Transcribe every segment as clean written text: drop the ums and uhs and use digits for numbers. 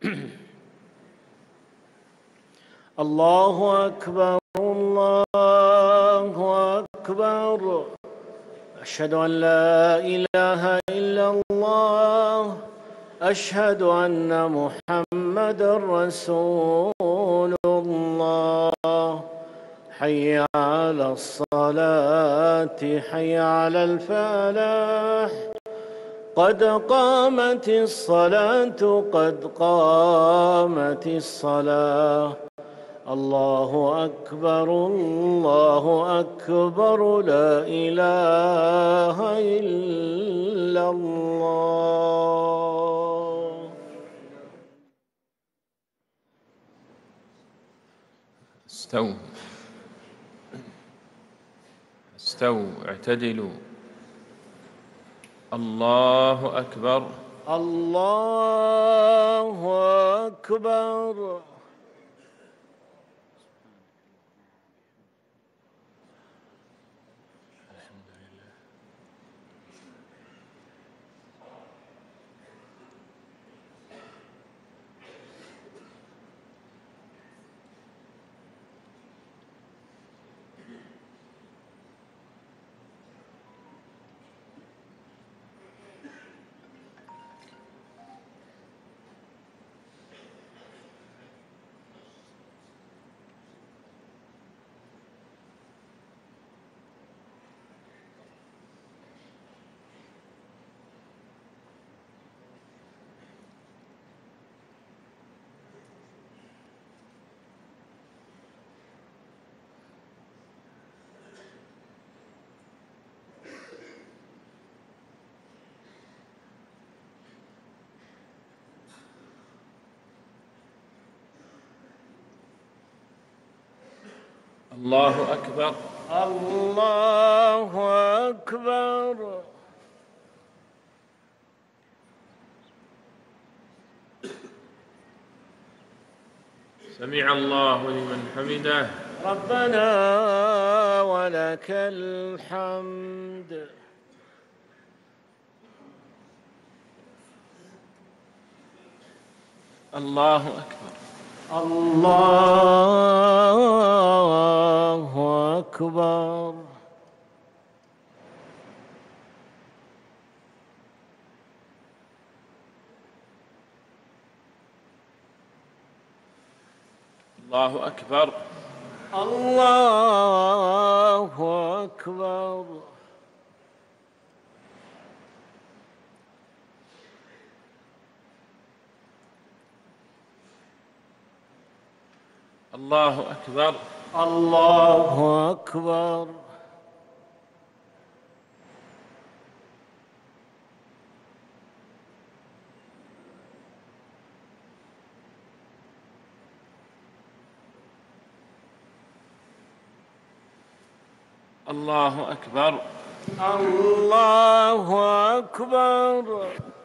الله أكبر الله أكبر. أشهد أن لا إله إلا الله. أشهد أن محمدًا رسول الله. حي على الصلاة حي على الفلاح. قد قامت الصلاة قد قامت الصلاة. الله أكبر الله أكبر. لا إله إلا الله. استووا استووا اعتدلوا. الله أكبر الله أكبر. الله أكبر الله أكبر. سمع الله لمن حمده. ربنا ولك الحمد. الله أكبر الله أكبر. الله أكبر الله أكبر. الله أكبر الله أكبر. الله أكبر الله أكبر.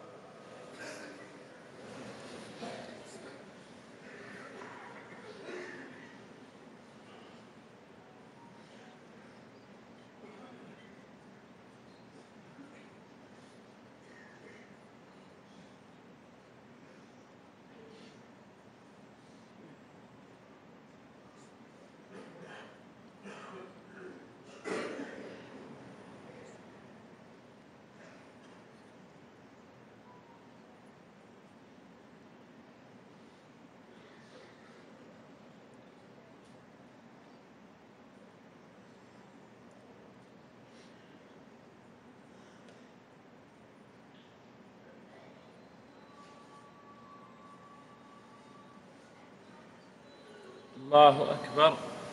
الله أكبر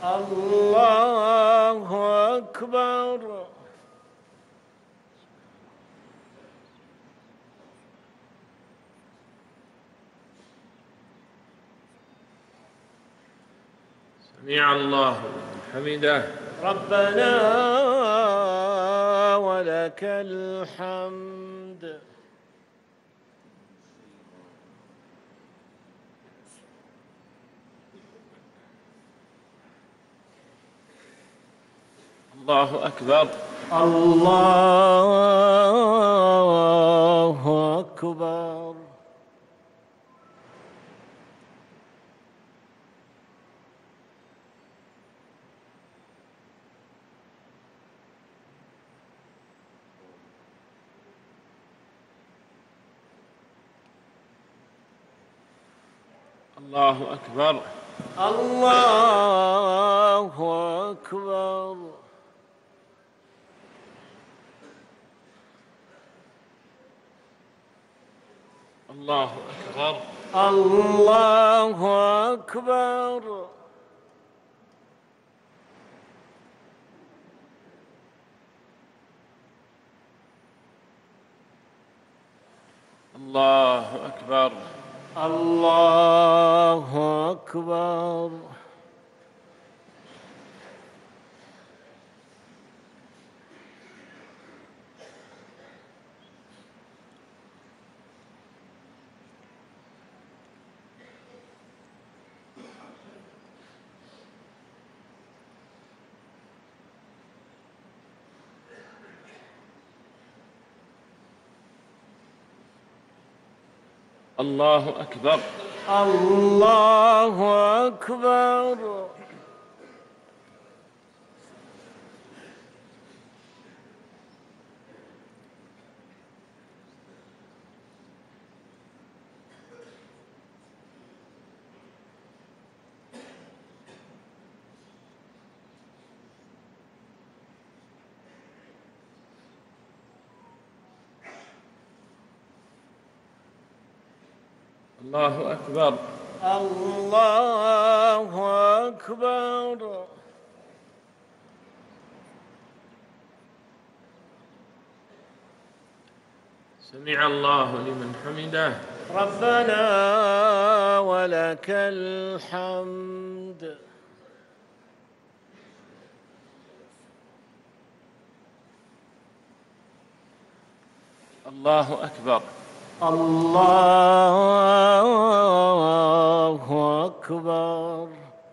الله أكبر. سمع الله لمن حمده. ربنا ولك الحمد. الله أكبر الله أكبر. الله أكبر. الله أكبر. الله أكبر. الله أكبر. الله أكبر. الله أكبر. الله أكبر. الله أكبر. الله أكبر. الله أكبر. سمع الله لمن حمده. ربنا ولك الحمد. الله أكبر. الله أكبر.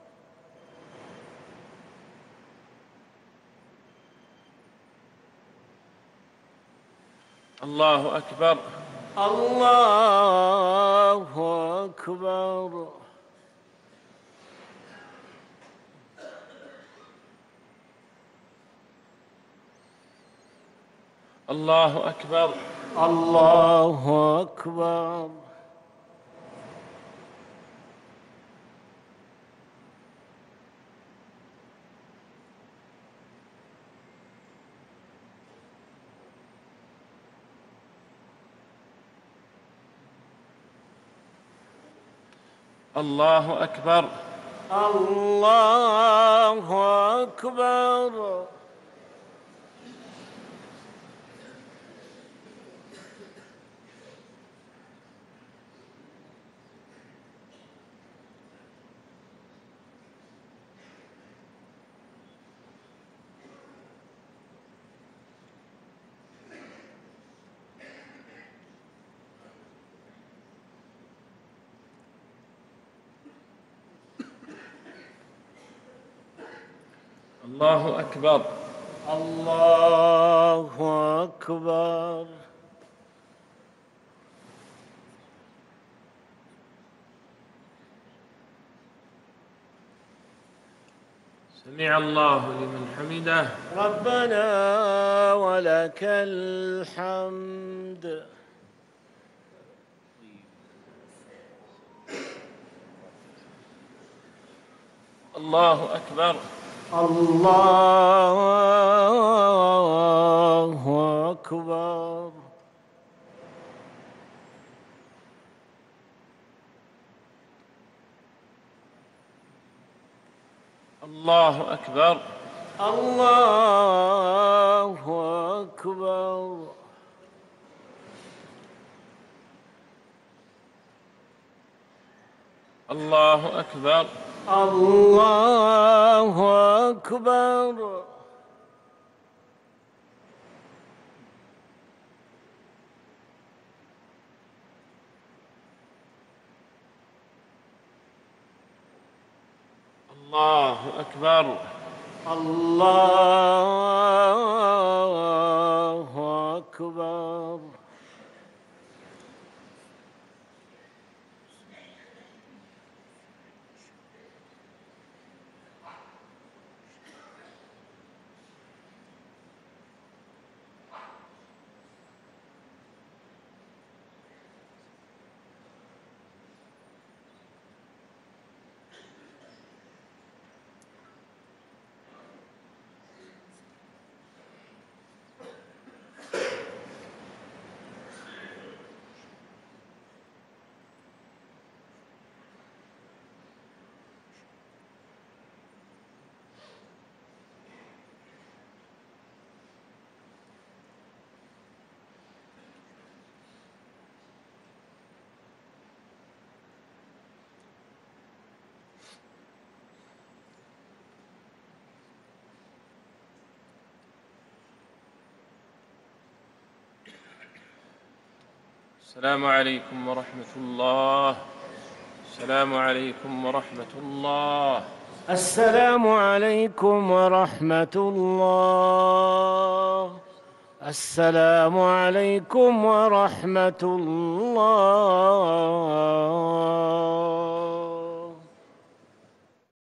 الله أكبر. الله أكبر. الله أكبر. الله أكبر. الله أكبر. الله أكبر. الله أكبر. الله أكبر. سمع الله لمن حمده. ربنا ولك الحمد. الله أكبر. الله أكبر. الله أكبر. الله أكبر. الله أكبر. الله أكبر. الله أكبر. الله أكبر. السلام عليكم ورحمة الله. السلام عليكم ورحمة الله. السلام عليكم ورحمة الله. السلام عليكم ورحمة الله.